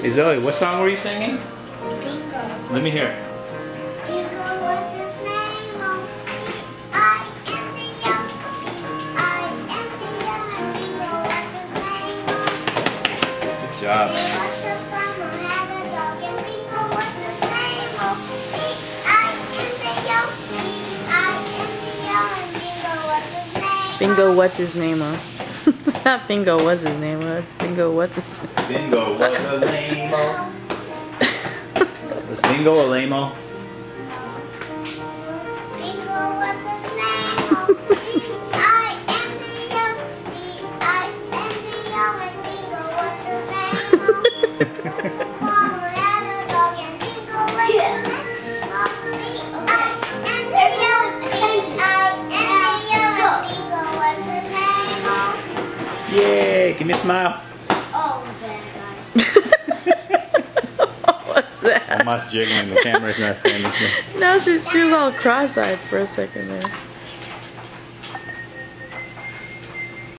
Hey Zoe, what song were you singing? Bingo. Let me hear it. Bingo, what's his name? Oh, B-I-N-G-O. B-I-N-G-O. And Bingo, what's his name? Oh, Good job. he was a farmer, had a dog. And Bingo, what's his name? Oh, B-I-N-G-O. B-I-N-G-O. And Bingo, what's his name? Bingo, what's his name? It's not Bingo, what's his name? It's Bingo, what's his name? Bingo was a lame-o. Was Bingo a lame-o? Bingo, what's his name? Oh, B-I-N-G-O. B-I-N-G-O. And Bingo, what's his name? Oh, what's the farmer had a dog? And Bingo, what's his name? Oh, B-I-N-G-O. B-I-N-G-O. And Bingo, what's his name? Oh, Yay! Give me a smile. oh, bad guys. What's that? Almost jiggling. The camera's not standing still. No, she was all cross-eyed for a second there.